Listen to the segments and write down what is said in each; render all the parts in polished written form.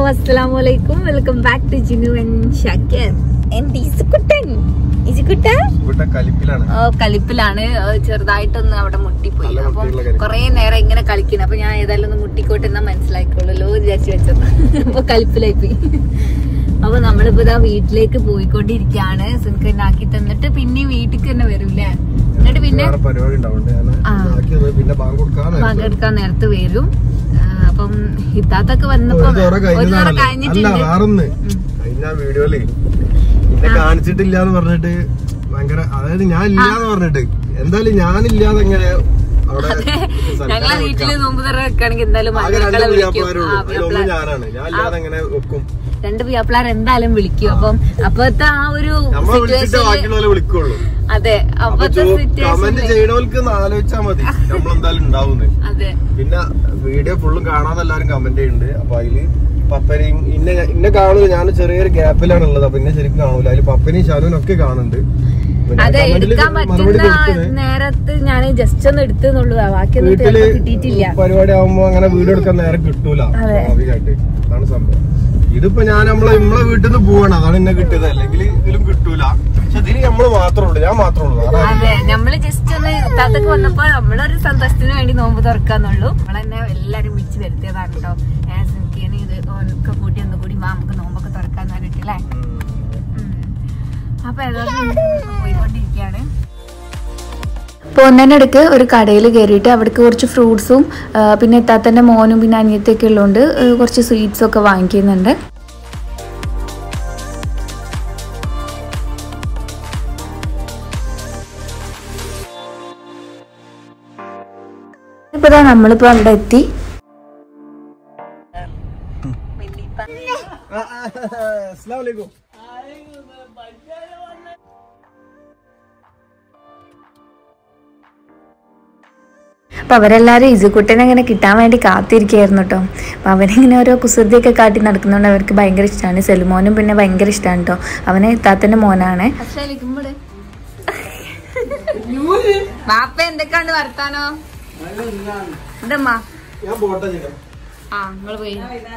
Assalamualaikum. Welcome back to Jinu and Shakir. And കളിപ്പിലാണ് ചെറുതായിട്ടൊന്ന് അവിടെ മുട്ടിപ്പോയി. അപ്പം കൊറേ നേരം ഇങ്ങനെ കളിക്കുന്നു. അപ്പൊ ഞാൻ ഏതായാലും ഒന്ന് മുട്ടിക്കോട്ടെ എന്നാ മനസ്സിലാക്കിക്കൊള്ളല്ലോ വിചാരിച്ചു വെച്ചത്. അപ്പൊ കളിപ്പിലായി പോയി. അപ്പൊ നമ്മളിപ്പോ ഇതാ വീട്ടിലേക്ക് പോയിക്കൊണ്ടിരിക്കുകയാണ്. സുൻകനാക്കി തന്നിട്ട് പിന്നെ വീട്ടിക്ക് തന്നെ വരൂലേ. എന്നിട്ട് പിന്നെ പങ്കെടുക്കാൻ നേരത്ത് വരും. അപ്പം ഇത്താത്തൊക്കെ വന്നപ്പോ വീഡിയോയില് എന്നെ കാണിച്ചിട്ടില്ല എന്ന് പറഞ്ഞിട്ട് ഭയങ്കര, അതായത് ഞാൻ ഇല്ലാന്ന് പറഞ്ഞിട്ട് എന്തായാലും ഞാനില്ലാതെ എങ്ങനെ അവിടെ ഞങ്ങളെ വീട്ടില് നോമ്പ് തുറ വെക്കുകയാണെങ്കിൽ എന്തായാലും ഞാനാണ്, ഞാൻ ഇല്ലാതെ എങ്ങനെ വെക്കും. 2 വ്യാപാർ എന്തായാലും വിളിക്കും. അപ്പം അപ്പത്തെ ആ ഒരു ബാക്കിയുള്ളവരെ വിളിക്കുള്ളൂ. അതെ, അപ്പത്തെ കമന്റ് ചെയ്യണവർക്ക് ആലോചിച്ചാൽ മതി നമ്മളെന്തായാലും ഉണ്ടാവുന്നത്. അതെ, പിന്നെ വീഡിയോ ഫുള്ളും കാണാതെ എല്ലാരും കമന്റ് ചെയ്യുന്നുണ്ട്. അപ്പൊ അതില് പപ്പനെയും ഇന്നെ കാണുന്നത് ഞാൻ ചെറിയൊരു ഗ്യാപ്പിലാണ് ഉള്ളത്. അപ്പൊ ഇന്നെ ശരിക്കും കാണൂല. അതില് പപ്പനെയും ഷാനുവിനും ഒക്കെ കാണുന്നുണ്ട്. അതെ, എടുക്കാൻ പറ്റുന്ന നേരത്ത് ഞാൻ ജസ്റ്റ് ഒന്ന് എടുത്തുള്ളൂ. ബാക്കിയൊന്നും കിട്ടിയിട്ടില്ല. പരിപാടി ആവുമ്പോ അങ്ങനെ വീഡിയോ എടുക്കാൻ നേരം കിട്ടൂല സ്വാഭാവികമായിട്ട്. അതാണ് സംഭവം. ഇതിപ്പോ ഞാൻ നമ്മളെ വീട്ടിൽ നിന്ന് പോവാണ്, അതാണ് എന്നെ കിട്ടിയത്. അല്ലെങ്കിൽ ഇതിലും കിട്ടൂല. പക്ഷെ ഇതിന് നമ്മള് മാത്രമേ ഉള്ളൂ, ഞാൻ മാത്രമേ ഉള്ളൂ. അതെ, നമ്മള് ജസ്റ്റ് ഒന്ന് ഇത്താത്തൊക്കെ വന്നപ്പോ നമ്മളൊരു സന്തോഷത്തിന് വേണ്ടി നോമ്പ് തുറക്കാന്നുള്ളൂ. നമ്മളെന്നെ എല്ലാരും വിളിച്ച് വരുത്തിയതാണ് കേട്ടോ. ഇത് ഒക്കെ കൂട്ടി ഒന്നുകൂടി നമുക്ക് നോമ്പൊക്കെ തുറക്കാന്ന് പറഞ്ഞിട്ടില്ലേ. അപ്പൊ ഏതായാലും പോയിക്കൊണ്ടിരിക്കുകയാണ്. പോകുന്നതിനിടയ്ക്ക് ഒരു കടയിൽ കയറിയിട്ട് അവിടേക്ക് കുറച്ച് ഫ്രൂട്ട്സും പിന്നെ ഇത്താത്തൻ്റെ മോനും പിന്നെ അനിയത്തൊക്കെ ഉള്ളതുകൊണ്ട് കുറച്ച് സ്വീറ്റ്സൊക്കെ വാങ്ങിക്കുന്നുണ്ട്. ഇപ്പോൾ നമ്മളിപ്പോൾ അവിടെ എത്തി. അപ്പം അവരെല്ലാവരും ഇസുക്കുട്ടനെ അങ്ങനെ കിട്ടാൻ വേണ്ടി കാത്തിരിക്കുകയായിരുന്നു കേട്ടോ. അപ്പം അവനിങ്ങനെ ഓരോ കുസൃതിയൊക്കെ കാട്ടി നടക്കുന്നതുകൊണ്ട് അവർക്ക് ഭയങ്കര ഇഷ്ടമാണ്. സെലുമോനും പിന്നെ ഭയങ്കര ഇഷ്ടമാണ് കേട്ടോ. അവന് ഇത്താത്തൻ്റെ മോനാണ്. ബാപ്പ എന്തൊക്കെയാണ് വർത്താനോ? എന്തമ്മാ പോയി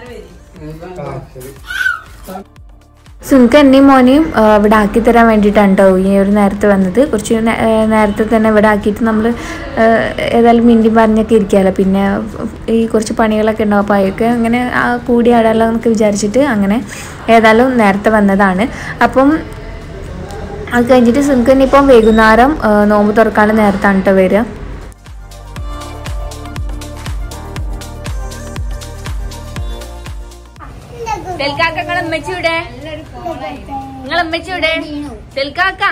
സുൻക എന്നെയും മോനെയും ഇവിടെ ആക്കി തരാൻ വേണ്ടിയിട്ടാണ് കേട്ടോ ഈ ഒരു നേരത്തെ വന്നത്. കുറച്ച് നേരത്തെ തന്നെ ഇവിടെ ആക്കിയിട്ട് നമ്മൾ ഏതായാലും മിണ്ടി പറഞ്ഞൊക്കെ ഇരിക്കാമല്ലോ. പിന്നെ ഈ കുറച്ച് പണികളൊക്കെ ഉണ്ടാവും. അപ്പോൾ അതൊക്കെ അങ്ങനെ കൂടി ആടാലോ എന്നൊക്കെ വിചാരിച്ചിട്ട് അങ്ങനെ ഏതായാലും നേരത്തെ വന്നതാണ്. അപ്പം അത് കഴിഞ്ഞിട്ട് സുൻക ഇനിയിപ്പം വൈകുന്നേരം നോമ്പ് തുറക്കാനുള്ള നേരത്താണ് കേട്ടോ വരിക. നിങ്ങളമ്മച്ചിയുടെ സെൽക്കാക്ക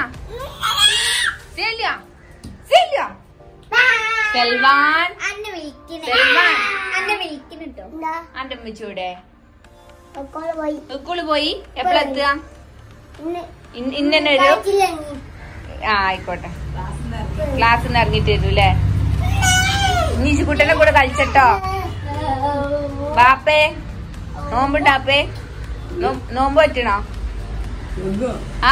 സെൽവാൻ അന്റെ അമ്മച്ചിയുടെ സ്കൂള് പോയി. എപ്പോഴാ എത്തുക? ഇന്നൊരു ആയിക്കോട്ടെ, ക്ലാസ്സിന്ന് ഇറങ്ങിട്ട് വരൂല്ലേ. നീശുക്കുട്ടനെ കൂടെ കളിച്ചട്ടോ. ബാപ്പേ നോമ്പുണ്ടാപ്പേ, നോമ്പ് പറ്റണോ? ആ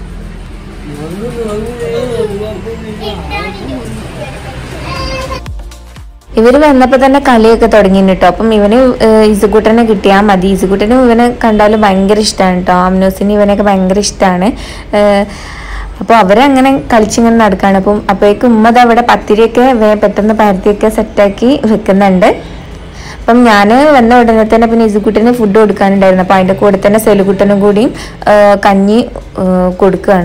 ഇവര് വന്നപ്പോ തന്നെ കളിയൊക്കെ തുടങ്ങി കേട്ടോ. അപ്പം ഇവന് ഇസുക്കുട്ടനെ കിട്ടിയാൽ മതി. ഇസുക്കുട്ടനും ഇവനെ കണ്ടാലും ഭയങ്കര ഇഷ്ടമാണ് കേട്ടോ. അമ്നൂസിന് ഇവനൊക്കെ ഭയങ്കര ഇഷ്ടമാണ്. അപ്പോൾ അവരങ്ങനെ കളിച്ചിങ്ങനെ നടക്കുകയാണ്. അപ്പോഴേക്കും ഉമ്മ അവിടെ പത്തിരിയൊക്കെ പെട്ടെന്ന് പരത്തിയൊക്കെ സെറ്റാക്കി വെക്കുന്നുണ്ട്. അപ്പം ഞാൻ വന്ന ഉടനെ തന്നെ പിന്നെ ഇസുക്കുട്ടന് ഫുഡ് കൊടുക്കാനുണ്ടായിരുന്നു. അപ്പം അതിൻ്റെ കൂടെ തന്നെ സെലുക്കുട്ടനും കൂടിയും കഞ്ഞി കൊടുക്കുകയാണ്.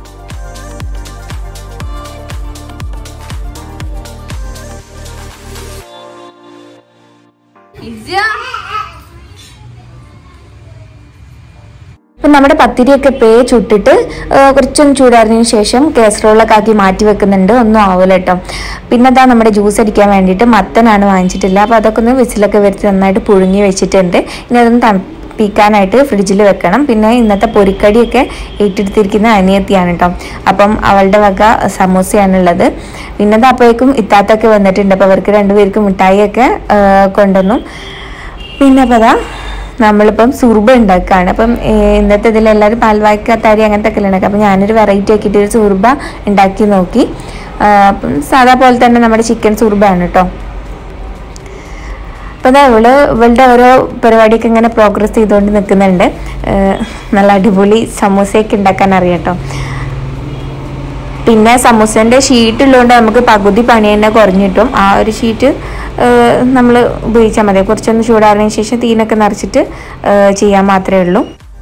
അപ്പം നമ്മുടെ പത്തിരിയൊക്കെ ചുട്ടിട്ട് കുറച്ചൊന്ന് ചൂടാറിയതിന് ശേഷം കാസറോളൊക്കെ ആക്കി മാറ്റി വെക്കുന്നുണ്ട്. ഒന്നും ആവില്ല കേട്ടോ. പിന്നെ അതാ നമ്മുടെ ജ്യൂസ് അടിക്കാൻ വേണ്ടിയിട്ട് മത്തനാണ് വാങ്ങിച്ചിട്ടില്ല. അപ്പോൾ അതൊക്കെ ഒന്ന് വിസിലൊക്കെ വരുത്തി നന്നായിട്ട് പുഴുങ്ങി വെച്ചിട്ടുണ്ട്. ഇനി അതൊന്ന് തണുപ്പിക്കാനായിട്ട് ഫ്രിഡ്ജിൽ വെക്കണം. പിന്നെ ഇന്നത്തെ പൊരിക്കടിയൊക്കെ ഏറ്റെടുത്തിരിക്കുന്ന അനിയത്തിയാണ് കേട്ടോ. അപ്പം അവളുടെ വക സമൂസയാണുള്ളത്. പിന്നെ അത് അപ്പോഴേക്കും ഇത്താത്തൊക്കെ വന്നിട്ടുണ്ട്. അപ്പോൾ അവർക്ക് 2 പേർക്കും മിഠായിയൊക്കെ കൊണ്ടുവന്നു. പിന്നെ അപ്പോൾ അതാ നമ്മളിപ്പം സുർബ ഉണ്ടാക്കുകയാണ്. അപ്പം ഇന്നത്തെ ഇതിലെല്ലാവരും പാൽവായ്ക്ക തരി അങ്ങനത്തെ ഒക്കെ ഉണ്ടാക്കുക. അപ്പം ഞാനൊരു വെറൈറ്റി ആക്കിയിട്ട് ഒരു സുർബ ഉണ്ടാക്കി നോക്കി. അപ്പം സാധാ പോലെ തന്നെ നമ്മുടെ ചിക്കൻ സുർബയാണ് കേട്ടോ. അപ്പോൾ ഇവളുടെ ഓരോ പരിപാടിയൊക്കെ ഇങ്ങനെ പ്രോഗ്രസ് ചെയ്തുകൊണ്ട് നിൽക്കുന്നുണ്ട്. നല്ല അടിപൊളി സമൂസയൊക്കെ ഉണ്ടാക്കാൻ അറിയാട്ടോ. പിന്നെ സമൂസേൻ്റെ ഷീറ്റ് ഉള്ളതുകൊണ്ട് നമുക്ക് പകുതി പണി തന്നെ കുറഞ്ഞു കിട്ടും. ആ ഒരു ഷീറ്റ് നമ്മൾ ഉപയോഗിച്ചാൽ മതി. കുറച്ചൊന്ന് ചൂടാറിയതിന് ശേഷം തീനൊക്കെ നിറച്ചിട്ട് ചെയ്യാൻ മാത്രമേ ഉള്ളൂ.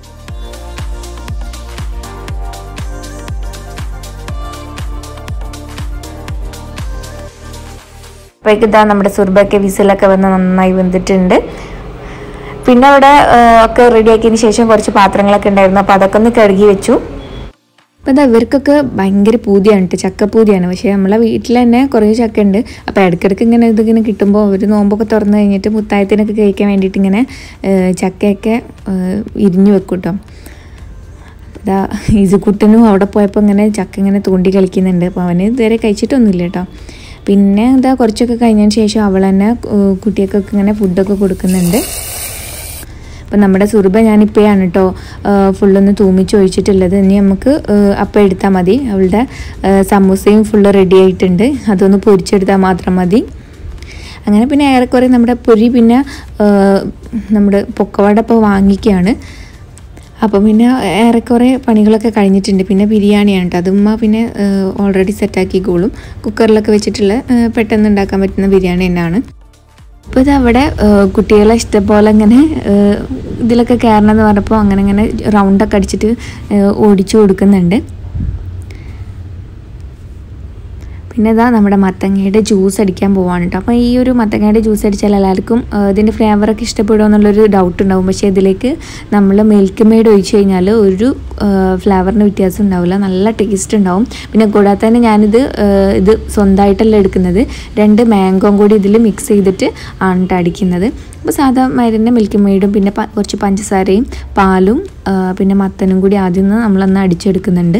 അപ്പോഴേക്ക് ഇതാ നമ്മുടെ സുർബയൊക്കെ വിസിലൊക്കെ വന്ന് നന്നായി വെന്തിട്ടുണ്ട്. പിന്നെ അവിടെ ഒക്കെ റെഡിയാക്കിയതിന് ശേഷം കുറച്ച് പാത്രങ്ങളൊക്കെ ഉണ്ടായിരുന്നു. അപ്പോൾ അതൊക്കെ ഒന്ന് കഴുകി വെച്ചു. അപ്പോൾ അത് ഇവർക്കൊക്കെ ഭയങ്കര പൂതിയാണ് കേട്ടോ, ചക്കപ്പൂതിയാണ്. പക്ഷേ നമ്മളെ വീട്ടിൽ തന്നെ കുറേ ചക്ക ഉണ്ട്. അപ്പോൾ ഇടയ്ക്കിടയ്ക്ക് ഇങ്ങനെ ഇതിങ്ങനെ കിട്ടുമ്പോൾ ഒരു നോമ്പൊക്കെ തുറന്നു കഴിഞ്ഞിട്ട് മുത്തായത്തിനൊക്കെ കഴിക്കാൻ വേണ്ടിയിട്ട് ഇങ്ങനെ ചക്കയൊക്കെ ഇരിഞ്ഞു വെക്കും കേട്ടോ. ഇതാ ഈസുക്കുട്ടനും അവിടെ പോയപ്പോൾ ഇങ്ങനെ ചക്ക ഇങ്ങനെ തോണ്ടി കളിക്കുന്നുണ്ട്. അപ്പോൾ അവന് ഇതുവരെ കഴിച്ചിട്ടൊന്നുമില്ല കേട്ടോ. പിന്നെ ഇതാ കുറച്ചൊക്കെ കഴിഞ്ഞതിന് ശേഷം അവൾ തന്നെ കുട്ടികൾക്കൊക്കെ ഇങ്ങനെ ഫുഡൊക്കെ കൊടുക്കുന്നുണ്ട്. അപ്പം നമ്മുടെ സുർബ ഞാനിപ്പോഴാണ് കേട്ടോ ഫുള്ളൊന്ന് തൂമിച്ച് ഒഴിച്ചിട്ടുള്ളത്. ഇനി നമുക്ക് അപ്പം എടുത്താൽ മതി. അവളുടെ സമൂസയും ഫുള്ള് റെഡി ആയിട്ടുണ്ട്. അതൊന്ന് പൊരിച്ചെടുത്താൽ മാത്രം മതി. അങ്ങനെ പിന്നെ ഏറെക്കുറെ നമ്മുടെ പൊരി പിന്നെ നമ്മുടെ പൊക്കവട ഇപ്പോൾ വാങ്ങിക്കുകയാണ്. അപ്പം പിന്നെ ഏറെക്കുറെ പണികളൊക്കെ കഴിഞ്ഞിട്ടുണ്ട്. പിന്നെ ബിരിയാണിയാണ് കേട്ടോ. അതുമ്മ പിന്നെ ഓൾറെഡി സെറ്റാക്കിക്കോളും. കുക്കറിലൊക്കെ വെച്ചിട്ടുള്ള പെട്ടെന്ന് ഉണ്ടാക്കാൻ പറ്റുന്ന ബിരിയാണി തന്നെയാണ്. അപ്പോൾ ഇതവിടെ കുട്ടികളെ ഇഷ്ടംപോലെ ഇങ്ങനെ ഇതിലൊക്കെ കയറണം എന്ന് പറഞ്ഞപ്പോൾ അങ്ങനെ റൗണ്ടൊക്കെ അടിച്ചിട്ട് ഓടിച്ചു കൊടുക്കുന്നുണ്ട്. പിന്നെ ഇതാ നമ്മുടെ മത്തങ്ങയുടെ ജ്യൂസ് അടിക്കാൻ പോവാണ് കേട്ടോ. അപ്പോൾ ഈ ഒരു മത്തങ്ങയുടെ ജ്യൂസ് അടിച്ചാൽ എല്ലാവർക്കും ഇതിൻ്റെ ഫ്ലേവറൊക്കെ ഇഷ്ടപ്പെടുമോ എന്നുള്ളൊരു ഡൗട്ട് ഉണ്ടാവും. പക്ഷേ ഇതിലേക്ക് നമ്മൾ മിൽക്ക് മെയ്ഡ് ഒഴിച്ച് കഴിഞ്ഞാൽ ഒരു ഫ്ലേവറിന് വ്യത്യാസം ഉണ്ടാവില്ല, നല്ല ടേസ്റ്റ് ഉണ്ടാവും. പിന്നെ കൂടാതെ തന്നെ ഞാനിത് സ്വന്തമായിട്ടല്ല എടുക്കുന്നത്, 2 മാംഗോയും കൂടി ഇതിൽ മിക്സ് ചെയ്തിട്ട് ആണ് കേട്ടോ അടിക്കുന്നത്. അപ്പോൾ സാധാ മരുന്ന് മിൽക്ക് മെയ്ഡും പിന്നെ കുറച്ച് പഞ്ചസാരയും പാലും പിന്നെ മത്തനും കൂടി ആദ്യം നമ്മളൊന്ന് അടിച്ചെടുക്കുന്നുണ്ട്.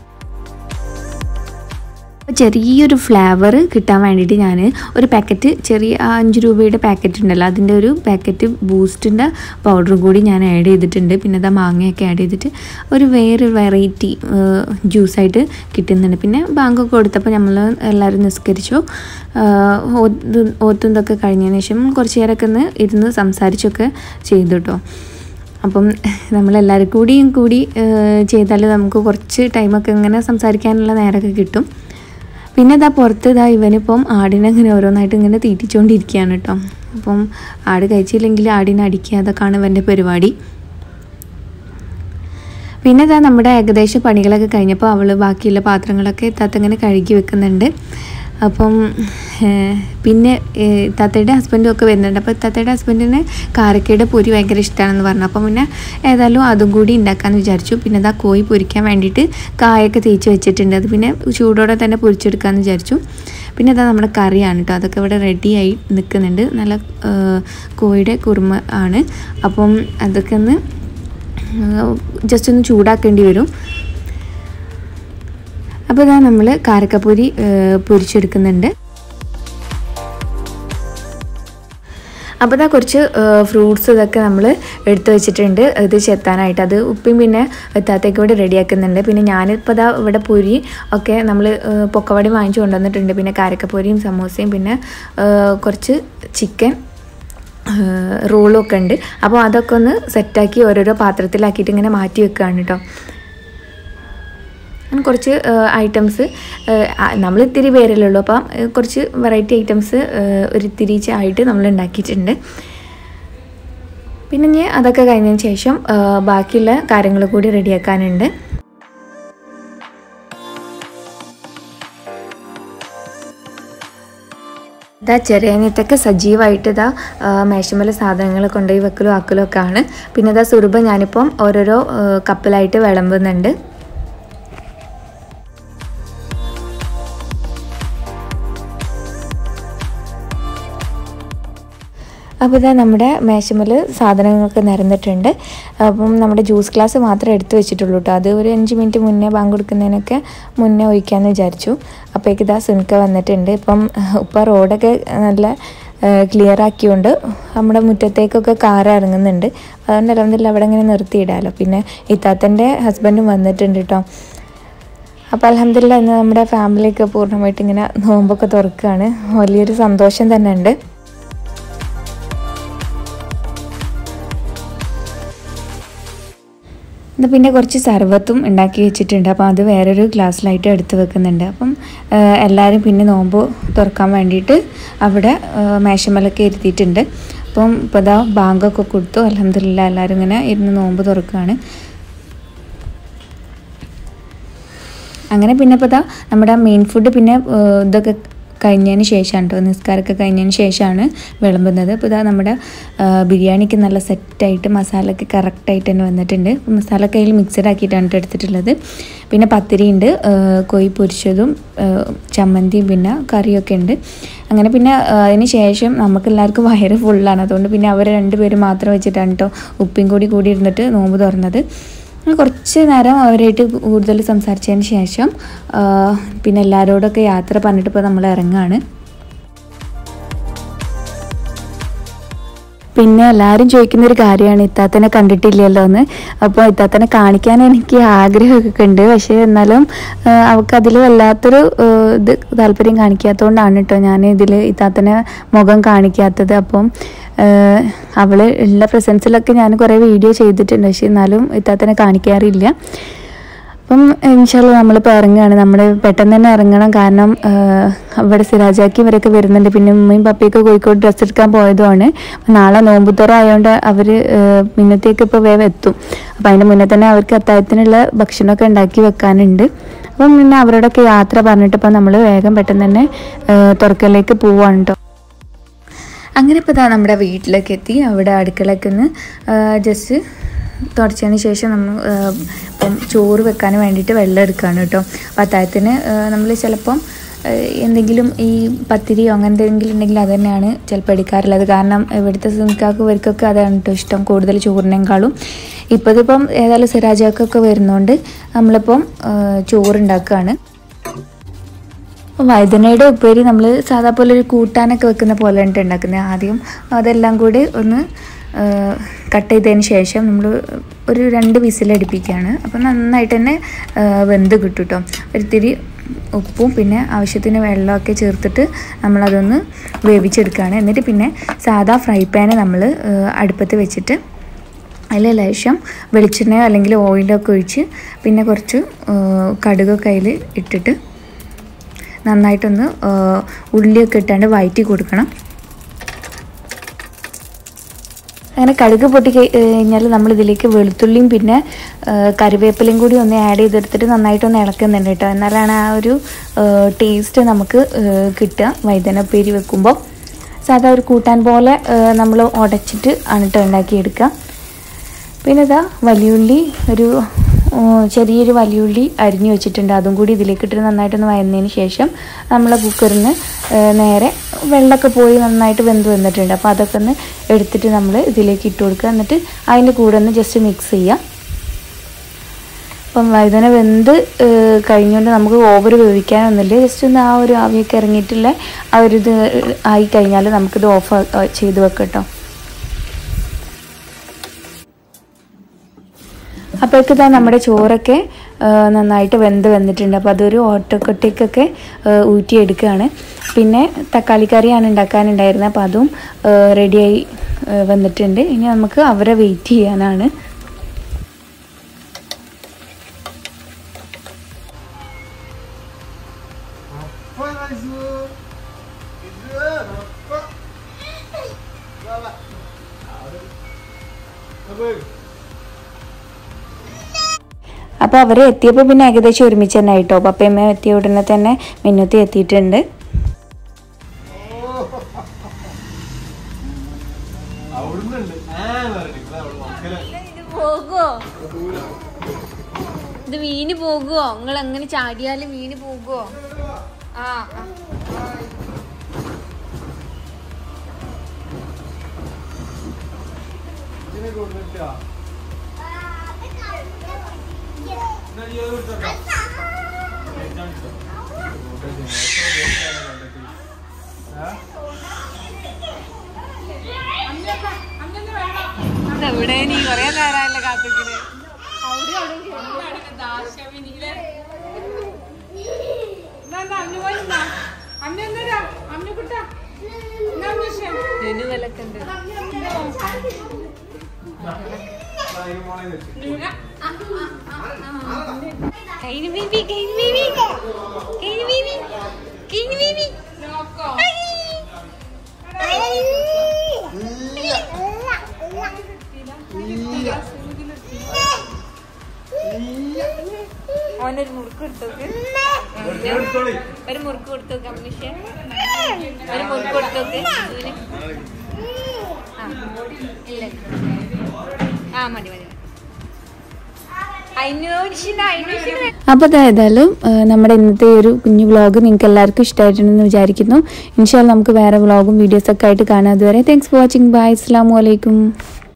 ചെറിയൊരു ഫ്ലേവർ കിട്ടാൻ വേണ്ടിയിട്ട് ഞാൻ ഒരു പാക്കറ്റ് ചെറിയ 5 രൂപയുടെ പാക്കറ്റ് ഉണ്ടല്ലോ, അതിൻ്റെ ഒരു പാക്കറ്റ് ബൂസ്റ്റിൻ്റെ പൗഡറും കൂടി ഞാൻ ആഡ് ചെയ്തിട്ടുണ്ട്. പിന്നെ അത് മാങ്ങയൊക്കെ ആഡ് ചെയ്തിട്ട് ഒരു വേറൊരു വെറൈറ്റി ജ്യൂസായിട്ട് കിട്ടുന്നുണ്ട്. പിന്നെ ബാങ്കൊക്കെ കൊടുത്തപ്പോൾ നമ്മൾ എല്ലാവരും നിസ്കരിച്ചു. ഓത്തും ഇതൊക്കെ കഴിഞ്ഞതിന് ശേഷം കുറച്ച് നേരമൊക്കെ ഒന്ന് ഇരുന്ന് സംസാരിച്ചൊക്കെ ചെയ്തു കേട്ടോ. അപ്പം നമ്മളെല്ലാവരും കൂടി ചെയ്താൽ നമുക്ക് കുറച്ച് ടൈമൊക്കെ ഇങ്ങനെ സംസാരിക്കാനുള്ള നേരമൊക്കെ കിട്ടും. പിന്നെ ഇതാ പുറത്ത് ഇവനിപ്പം ആടിനെ ഇങ്ങനെ ഓരോന്നായിട്ട് ഇങ്ങനെ തീറ്റിച്ചുകൊണ്ടിരിക്കുകയാണ് കേട്ടോ. അപ്പം ആട് കഴിച്ചില്ലെങ്കിൽ ആടിനെ അടിക്കുക, അതൊക്കെയാണ് ഇവൻ്റെ പരിപാടി. പിന്നെ ഇതാ നമ്മുടെ ഏകദേശം പണികളൊക്കെ കഴിഞ്ഞപ്പോൾ അവൾ ബാക്കിയുള്ള പാത്രങ്ങളൊക്കെ ഇങ്ങനെ കഴുകി വെക്കുന്നുണ്ട്. അപ്പം പിന്നെ താത്തയുടെ ഹസ്ബൻഡും ഒക്കെ വരുന്നുണ്ട്. അപ്പോൾ താത്തയുടെ ഹസ്ബൻഡിന് കാരക്കയുടെ പൊരി ഭയങ്കര ഇഷ്ടമാണെന്ന് പറഞ്ഞു. അപ്പം പിന്നെ ഏതായാലും അതും കൂടി ഉണ്ടാക്കാമെന്ന് വിചാരിച്ചു. പിന്നെ ഇതാ കോഴി പൊരിക്കാൻ വേണ്ടിയിട്ട് കായൊക്കെ തേച്ച് വെച്ചിട്ടുണ്ട്. അത് പിന്നെ ചൂടോടെ തന്നെ പൊരിച്ചെടുക്കാമെന്ന് വിചാരിച്ചു. പിന്നെ ഇതാ നമ്മുടെ കറിയാണ് കേട്ടോ, അതൊക്കെ ഇവിടെ റെഡിയായി നിൽക്കുന്നുണ്ട്. നല്ല കോഴിയുടെ കുറുമ ആണ്. അപ്പം അതൊക്കെ ഒന്ന് ജസ്റ്റ് ഒന്ന് ചൂടാക്കേണ്ടി വരും. അപ്പോൾ ഇതാ നമ്മൾ കാരക്കപ്പൊരി പൊരിച്ചെടുക്കുന്നുണ്ട്. അപ്പോൾ ഇതാ കുറച്ച് ഫ്രൂട്ട്സ് ഇതൊക്കെ നമ്മൾ എടുത്തു വെച്ചിട്ടുണ്ട് ഇത് ചെത്താനായിട്ട്. അത് ഉപ്പയും പിന്നെ എത്താത്തേക്ക് കൂടി റെഡിയാക്കുന്നുണ്ട്. പിന്നെ ഞാനിപ്പോൾ ഇതാ ഇവിടെ പൊരി ഒക്കെ നമ്മൾ പൊക്കവടി വാങ്ങിച്ചു കൊണ്ടുവന്നിട്ടുണ്ട്. പിന്നെ കാരക്കപ്പൊരിയും സമൂസയും പിന്നെ കുറച്ച് ചിക്കൻ റോളും ഒക്കെ ഉണ്ട്. അപ്പോൾ അതൊക്കെ ഒന്ന് സെറ്റാക്കി ഓരോരോ പാത്രത്തിലാക്കിയിട്ട് ഇങ്ങനെ മാറ്റി വെക്കുകയാണ് കേട്ടോ. കുറച്ച് ഐറ്റംസ് നമ്മൾ ഇത്തിരി പേരല്ലേ ഉള്ളൂ, അപ്പം കുറച്ച് വെറൈറ്റി ഐറ്റംസ് ഒരിത്തിരി ആയിട്ട് നമ്മൾ ഉണ്ടാക്കിയിട്ടുണ്ട്. പിന്നെ ഞാൻ അതൊക്കെ കഴിഞ്ഞതിന് ശേഷം ബാക്കിയുള്ള കാര്യങ്ങൾ കൂടി റെഡിയാക്കാനുണ്ട്. ഇതാ ചെറിയനിത്തൊക്കെ സജീവമായിട്ട് ഇതാ മേശമേലെ സാധനങ്ങൾ കൊണ്ടുപോയി വെക്കലും ആക്കലും ഒക്കെ ആണ്. പിന്നെ ഇതാ സുറുബ ഞാനിപ്പം ഓരോരോ കപ്പിലായിട്ട് വിളമ്പുന്നുണ്ട്. അപ്പോൾ ഇതാ നമ്മുടെ മേശമേൽ സാധനങ്ങളൊക്കെ നിരന്നിട്ടുണ്ട്. അപ്പം നമ്മുടെ ജ്യൂസ് ഗ്ലാസ് മാത്രമേ എടുത്ത് വെച്ചിട്ടുള്ളൂ കേട്ടോ. അത് ഒരു 5 മിനിറ്റ് മുന്നേ ബാങ്ക് കൊടുക്കുന്നതിനൊക്കെ മുന്നേ ഒഴിക്കാമെന്ന് വിചാരിച്ചു. അപ്പോഴേക്ക് ഇതാ സുനിക്ക വന്നിട്ടുണ്ട്. ഇപ്പം ഇപ്പം റോഡൊക്കെ നല്ല ക്ലിയർ ആക്കിയോണ്ട് നമ്മുടെ മുറ്റത്തേക്കൊക്കെ കാർ ഇറങ്ങുന്നുണ്ട്. അതുകൊണ്ട് അലഹംദുലില്ലാ അവിടെ ഇങ്ങനെ നിർത്തിയിടാമല്ലോ. പിന്നെ ഇത്താത്തൻ്റെ ഹസ്ബൻഡും വന്നിട്ടുണ്ട് കേട്ടോ. അപ്പോൾ അൽഹംദുലില്ലാ ഇന്ന് നമ്മുടെ ഫാമിലിയൊക്കെ പൂർണ്ണമായിട്ട് ഇങ്ങനെ നോമ്പൊക്കെ തുറക്കുകയാണ്. വലിയൊരു സന്തോഷം തന്നെ ഉണ്ട്. ഇത് പിന്നെ കുറച്ച് സർവത്തും ഉണ്ടാക്കി വെച്ചിട്ടുണ്ട്. അപ്പോൾ അത് വേറൊരു ഗ്ലാസ്സിലായിട്ട് എടുത്ത് വെക്കുന്നുണ്ട്. അപ്പം എല്ലാവരും പിന്നെ നോമ്പ് തുറക്കാൻ വേണ്ടിയിട്ട് അവിടെ മേശമലൊക്കെ ഇരുത്തിയിട്ടുണ്ട്. അപ്പം ഇപ്പോൾ ഇതാ ബാങ്കൊക്കെ കൊടുത്തു. അൽഹംദുലില്ലാ എല്ലാവരും ഇങ്ങനെ ഇരുന്ന് നോമ്പ് തുറക്കുകയാണ്. അങ്ങനെ പിന്നെ ഇപ്പോൾ ഇതാ നമ്മുടെ മെയിൻ ഫുഡ് പിന്നെ ഇതൊക്കെ കഴിഞ്ഞതിന് ശേഷമാണ് കേട്ടോ, നിസ്കാരമൊക്കെ കഴിഞ്ഞതിന് ശേഷമാണ് വിളമ്പുന്നത്. അപ്പോൾ ഇതാ നമ്മുടെ ബിരിയാണിക്ക് നല്ല സെറ്റായിട്ട് മസാലയൊക്കെ കറക്റ്റായിട്ട് തന്നെ വന്നിട്ടുണ്ട്. മസാലയൊക്കെ അതിൽ മിക്സഡ് ആക്കിയിട്ടാണ് എടുത്തിട്ടുള്ളത്. പിന്നെ പത്തിരി ഉണ്ട്, കോഴി പൊരിച്ചതും ചമ്മന്തിയും പിന്നെ കറിയൊക്കെ ഉണ്ട്. അങ്ങനെ പിന്നെ അതിന് ശേഷം നമുക്കെല്ലാവർക്കും വയറ് ഫുള്ളാണ്. അതുകൊണ്ട് പിന്നെ അവർ രണ്ടുപേരും മാത്രം വെച്ചിട്ടാണ് കേട്ടോ ഉപ്പും കൂടി ഇരുന്നിട്ട് നോമ്പ് തുറന്നത്. കുറച്ച് നേരം അവരായിട്ട് കൂടുതൽ സംസാരിച്ചതിന് ശേഷം പിന്നെ എല്ലാവരോടൊക്കെ യാത്ര പറഞ്ഞിട്ട് ഇപ്പോൾ നമ്മൾ ഇറങ്ങുകയാണ്. പിന്നെ എല്ലാവരും ചോദിക്കുന്നൊരു കാര്യമാണ് ഇത്താത്തനെ കണ്ടിട്ടില്ലല്ലോ എന്ന്. അപ്പോൾ ഇത്താത്തനെ കാണിക്കാൻ എനിക്ക് ആഗ്രഹമൊക്കെ ഉണ്ട്. പക്ഷേ എന്നാലും അവൾക്കതിൽ വല്ലാത്തൊരു ഇത് താല്പര്യം കാണിക്കാത്തതുകൊണ്ടാണ് കേട്ടോ ഞാൻ ഇതിൽ ഇത്താത്തനെ മുഖം കാണിക്കാത്തത്. അപ്പം അവൾ ഉള്ള പ്രസൻസിലൊക്കെ ഞാൻ കുറേ വീഡിയോ ചെയ്തിട്ടുണ്ട്. പക്ഷേ എന്നാലും ഇത്താത്തനെ കാണിക്കാറില്ല. അപ്പം ഇൻഷാല്ലാ നമ്മളിപ്പോൾ ഇറങ്ങുകയാണ്. നമ്മൾ പെട്ടെന്ന് തന്നെ ഇറങ്ങണം. കാരണം ഇവിടെ സിറാജാക്കി ഇവരൊക്കെ വരുന്നുണ്ട്. പിന്നെ ഉമ്മയും പപ്പയൊക്കെ കോഴിക്കോട് ഡ്രസ്സ് എടുക്കാൻ പോയതുമാണ്. നാളെ നോമ്പുതുറ ആയതുകൊണ്ട് അവർ മുന്നത്തേക്ക് ഇപ്പോൾ വേഗം എത്തും. അപ്പം അതിൻ്റെ മുന്നേ തന്നെ അവർക്ക് അത്താഴത്തിനുള്ള ഭക്ഷണമൊക്കെ ഉണ്ടാക്കി വെക്കാനുണ്ട്. അപ്പം പിന്നെ അവരോടൊക്കെ യാത്ര പറഞ്ഞിട്ടിപ്പോൾ നമ്മൾ വേഗം പെട്ടെന്ന് തന്നെ തുറക്കലിലേക്ക് പോവുകയാണ് കേട്ടോ. അങ്ങനെ ഇപ്പോൾ ഇതാ നമ്മുടെ വീട്ടിലേക്ക് എത്തി. അവിടെ അടുക്കളയ്ക്ക് ഒന്ന് ജസ്റ്റ് തുടച്ചതിന് ശേഷം നമ്മൾ ഇപ്പം ചോറ് വെക്കാൻ വേണ്ടിയിട്ട് വെള്ളം എടുക്കുകയാണ് കേട്ടോ. അപ്പോൾ അത്താഴത്തിന് നമ്മൾ ചിലപ്പം എന്തെങ്കിലും ഈ പത്തിരിയോ അങ്ങനത്തെ എന്തെങ്കിലും ഉണ്ടെങ്കിൽ അത് തന്നെയാണ് ചിലപ്പോൾ എടുക്കാറുള്ളത്. കാരണം ഇവിടുത്തെ സിംക്കാർക്ക് ഇവർക്കൊക്കെ അതാണ് കേട്ടോ ഇഷ്ടം, കൂടുതൽ ചോറിനേക്കാളും. ഇപ്പോൾ ഇതിപ്പം ഏതായാലും സിറാജാക്കൊക്കെ വരുന്നതുകൊണ്ട് നമ്മളിപ്പം ചോറുണ്ടാക്കുകയാണ്. അപ്പോൾ വഴുതനയുടെ ഉപ്പേരി നമ്മൾ സാധാ പോലെ ഒരു കൂട്ടാനൊക്കെ വെക്കുന്ന പോലെ ഉണ്ടാക്കുന്നത്. ആദ്യം അതെല്ലാം കൂടി ഒന്ന് കട്ട് ചെയ്തതിന് ശേഷം നമ്മൾ ഒരു 2 വിസിലടിപ്പിക്കുകയാണ്. അപ്പോൾ നന്നായിട്ട് തന്നെ വെന്ത് കിട്ടും കേട്ടോ. ഒരിത്തിരി ഉപ്പും പിന്നെ ആവശ്യത്തിന് വെള്ളമൊക്കെ ചേർത്തിട്ട് നമ്മളതൊന്ന് വേവിച്ചെടുക്കുകയാണ്. എന്നിട്ട് പിന്നെ സാധാ ഫ്രൈ പാന് നമ്മൾ അടുപ്പത്ത് വെച്ചിട്ട് അതിൽ ലേശം വെളിച്ചെണ്ണയോ അല്ലെങ്കിൽ ഓയിലൊക്കെ ഒഴിച്ച് പിന്നെ കുറച്ച് കടുകൊക്കെ അതിൽ ഇട്ടിട്ട് നന്നായിട്ടൊന്ന് ഉള്ളിയൊക്കെ ഇട്ടാണ്ട് വഴറ്റി കൊടുക്കണം. അങ്ങനെ കടുക് പൊട്ടി കഴിഞ്ഞാൽ നമ്മളിതിലേക്ക് വെളുത്തുള്ളിയും പിന്നെ കറിവേപ്പിലയും കൂടി ഒന്ന് ആഡ് ചെയ്തെടുത്തിട്ട് നന്നായിട്ടൊന്ന് ഇളക്കുന്നുണ്ട് കേട്ടോ. എന്നാലാണ് ആ ഒരു ടേസ്റ്റ് നമുക്ക് കിട്ടുക. വഴുതന ഉപ്പേരി വെക്കുമ്പോൾ സാധാ ഒരു കൂട്ടാൻ പോലെ നമ്മൾ ഉടച്ചിട്ട് ആണ് കേട്ടോ ഉണ്ടാക്കിയെടുക്കുക. പിന്നെ ഇതാ വലിയുള്ളി ചെറിയൊരു വലിയുള്ളി അരിഞ്ഞു വെച്ചിട്ടുണ്ട്. അതും കൂടി ഇതിലേക്ക് ഇട്ടിട്ട് നന്നായിട്ടൊന്ന് വഴന്നതിന് ശേഷം നമ്മളെ കുക്കറിന് നേരെ വെള്ളമൊക്കെ പോയി നന്നായിട്ട് വെന്ത് വന്നിട്ടുണ്ട്. അപ്പോൾ അതൊക്കെ ഒന്ന് എടുത്തിട്ട് നമ്മൾ ഇതിലേക്ക് ഇട്ട് കൊടുക്കുക. എന്നിട്ട് അതിൻ്റെ കൂടെ ഒന്ന് ജസ്റ്റ് മിക്സ് ചെയ്യുക. അപ്പം വഴുതന വെന്ത് കഴിഞ്ഞുകൊണ്ട് നമുക്ക് ഓവർ വേവിക്കാനൊന്നുമില്ല. ജസ്റ്റ് ഒന്ന് ആ ഒരു ആവിയൊക്കെ ഇറങ്ങിയിട്ടുള്ള ആ ഒരു ഇത് ആയി കഴിഞ്ഞാൽ നമുക്കിത് ഓഫ് ചെയ്ത് വെക്കാം കേട്ടോ. അപ്പോഴേക്ക് തന്നെ നമ്മുടെ ചോറൊക്കെ നന്നായിട്ട് വന്നിട്ടുണ്ട്. അപ്പോൾ അതൊരു ഓട്ടക്കൊട്ടേക്കൊക്കെ ഊറ്റിയെടുക്കുകയാണ്. പിന്നെ തക്കാളി കറിയാണ് ഉണ്ടാക്കാനുണ്ടായിരുന്നത്. അപ്പോൾ അതും റെഡിയായി വന്നിട്ടുണ്ട്. ഇനി നമുക്ക് അവരെ വെയിറ്റ് ചെയ്യാനാണ്. അപ്പോൾ അവർ എത്തിയപ്പോൾ പിന്നെ ഏകദേശം ഒരുമിച്ച് തന്നെ ആയിട്ടോ. പപ്പയമ്മ എത്തിയ ഉടനെ തന്നെ മിന്നത്തി എത്തിയിട്ടുണ്ട്. ഇത് മീന് പോകുവോ? നിങ്ങൾ എങ്ങനെ ചാടിയാലും മീന് പോകുവോ? ആ എവിടെ നീ കൊറേ നേരമല്ലേ കാത്തിക്കണേ? ഓനൊരു മുറുക്ക് കൊടുത്തോക്ക്, ഒരു മുറുക്ക് കൊടുത്തോക്ക് അമ്മീഷ്, ഒരു മുറുക്ക് കൊടുത്തോക്ക്. ഇല്ല ആ മതി മതി. അപ്പോൾ ഏതായാലും നമ്മുടെ ഇന്നത്തെ ഒരു കുഞ്ഞു വ്ളോഗ് നിങ്ങൾക്ക് എല്ലാവർക്കും ഇഷ്ടമായിട്ടുണ്ടെന്ന് വിചാരിക്കുന്നു. ഇൻഷാല്ലാ നമുക്ക് വേറെ വ്ളോഗും വീഡിയോസൊക്കെ ആയിട്ട് കാണാം. അതുവരെ താങ്ക്സ് ഫോർ വാച്ചിങ്. ബൈ. അസ്സലാമു അലൈക്കും.